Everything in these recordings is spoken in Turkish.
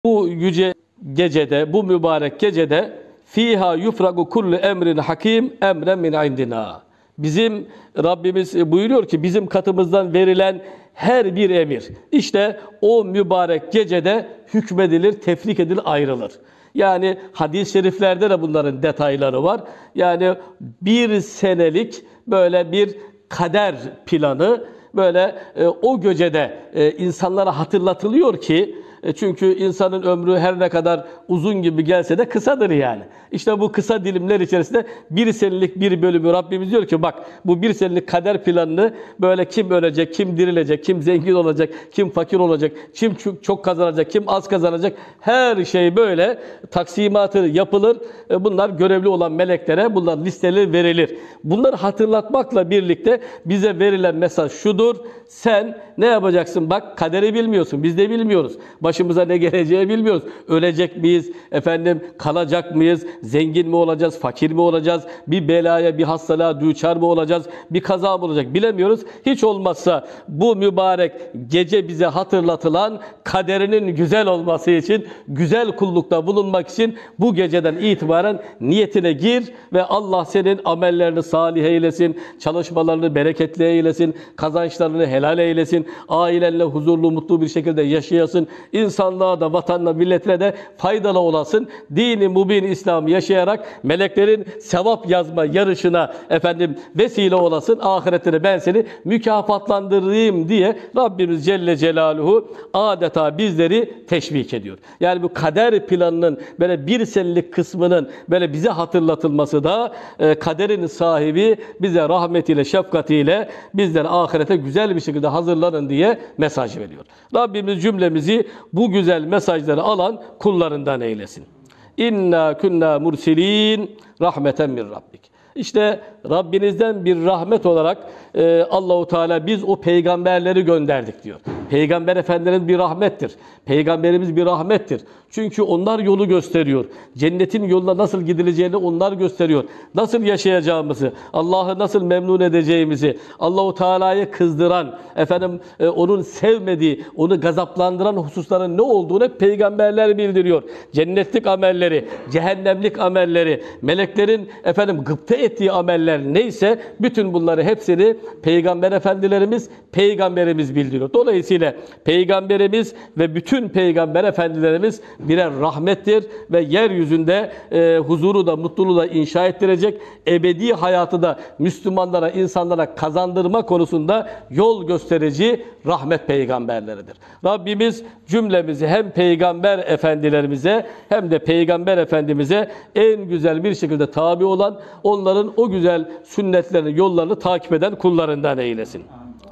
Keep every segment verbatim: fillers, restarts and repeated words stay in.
Bu yüce gecede, bu mübarek gecede fiha yufragu kullu emrin hakim emren min indina. Bizim Rabbimiz buyuruyor ki bizim katımızdan verilen her bir emir işte o mübarek gecede hükmedilir, tefrik edilir, ayrılır. Yani hadis-i şeriflerde de bunların detayları var. Yani bir senelik böyle bir kader planı böyle e, o gecede e, insanlara hatırlatılıyor ki e, çünkü insanın ömrü her ne kadar uzun gibi gelse de kısadır yani. İşte bu kısa dilimler içerisinde bir senelik bir bölümü Rabbimiz diyor ki bak bu bir senelik kader planını böyle kim ölecek, kim dirilecek, kim zengin olacak, kim fakir olacak, kim çok kazanacak, kim az kazanacak her şey böyle taksimatı yapılır. E, bunlar görevli olan meleklere bunlar listeleri verilir. Bunları hatırlatmakla birlikte bize verilen mesaj şudur. Sen ne yapacaksın? Bak kaderi bilmiyorsun. Biz de bilmiyoruz. Başımıza ne geleceği bilmiyoruz. Ölecek miyiz? Efendim kalacak mıyız? Zengin mi olacağız? Fakir mi olacağız? Bir belaya, bir hastalığa düçar mı olacağız? Bir kaza mı olacak? Bilemiyoruz. Hiç olmazsa bu mübarek gece bize hatırlatılan kaderinin güzel olması için, güzel kullukta bulunmak için bu geceden itibaren niyetine gir ve Allah senin amellerini salih eylesin, çalışmalarını bereketli eylesin, kazançlarını helal eylesin, ailenle huzurlu, mutlu bir şekilde yaşayasın, insanlığa da, vatanına, milletine de faydalı olasın. Dini mubin İslam'ı yaşayarak meleklerin sevap yazma yarışına efendim vesile olasın. Ahirette ben seni mükafatlandırayım diye Rabbimiz Celle Celaluhu adeta bizleri teşvik ediyor. Yani bu kader planının böyle bir senelik kısmının böyle bize hatırlatılması da e, kaderin sahibi bize rahmetiyle, şefkatiyle bizleri ahirete güzel bir şekilde hazırlanın diye mesaj veriyor. Rabbimiz cümlemizi bu güzel mesajları alan kullarından eylesin. İnna kunna mursilin rahmeten min rabbik. İşte Rabbinizden bir rahmet olarak e, Allahu Teala biz o peygamberleri gönderdik diyor. Peygamber Efendimiz bir rahmettir. Peygamberimiz bir rahmettir. Çünkü onlar yolu gösteriyor. Cennetin yoluna nasıl gidileceğini onlar gösteriyor. Nasıl yaşayacağımızı, Allah'ı nasıl memnun edeceğimizi, Allahu Teala'yı kızdıran, efendim e, onun sevmediği, onu gazaplandıran hususların ne olduğunu hep peygamberler bildiriyor. Cennetlik amelleri, cehennemlik amelleri, meleklerin efendim gıpta ettiği ameller neyse bütün bunları hepsini Peygamber Efendilerimiz, Peygamberimiz bildiriyor. Dolayısıyla Peygamberimiz ve bütün Peygamber Efendilerimiz birer rahmettir ve yeryüzünde e, huzuru da mutluluğu da inşa ettirecek, ebedi hayatı da Müslümanlara, insanlara kazandırma konusunda yol gösterici rahmet peygamberleridir. Rabbimiz cümlemizi hem Peygamber Efendilerimize hem de Peygamber Efendimiz'e en güzel bir şekilde tabi olan, onların o güzel sünnetlerini, yollarını takip eden kullarından eylesin.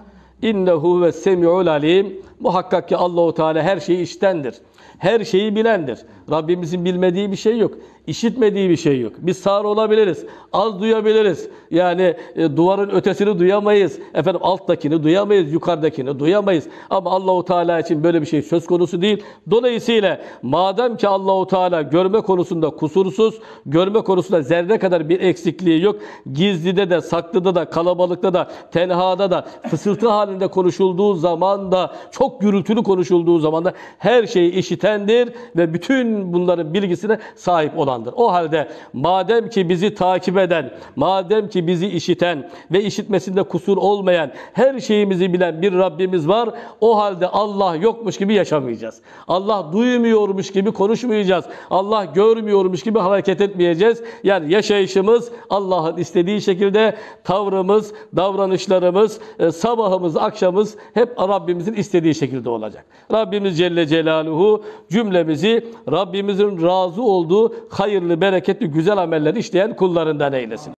İnnehu ve semi'ul alim. Muhakkak ki Allahu Teala her şeyi iştendir. Her şeyi bilendir. Rabbimizin bilmediği bir şey yok. İşitmediği bir şey yok. Biz sağır olabiliriz. Az duyabiliriz. Yani e, duvarın ötesini duyamayız. Efendim alttakini duyamayız. Yukarıdakini duyamayız. Ama Allahu Teala için böyle bir şey söz konusu değil. Dolayısıyla madem ki Allahu Teala görme konusunda kusursuz, görme konusunda zerre kadar bir eksikliği yok. Gizlide de, saklıda da, kalabalıkta da, tenhada da, fısıltı halinde konuşulduğu zaman da, çok gürültülü konuşulduğu zaman da her şeyi işitendir ve bütün bunların bilgisine sahip olandır. O halde madem ki bizi takip eden, madem ki bizi işiten ve işitmesinde kusur olmayan, her şeyimizi bilen bir Rabbimiz var, o halde Allah yokmuş gibi yaşamayacağız. Allah duymuyormuş gibi konuşmayacağız. Allah görmüyormuş gibi hareket etmeyeceğiz. Yani yaşayışımız Allah'ın istediği şekilde, tavrımız, davranışlarımız, sabahımız, akşamımız hep Rabbimizin istediği şekilde olacak. Rabbimiz Celle Celaluhu cümlemizi Rabbimizin razı olduğu hayırlı, bereketli, güzel ameller işleyen kullarından eylesin.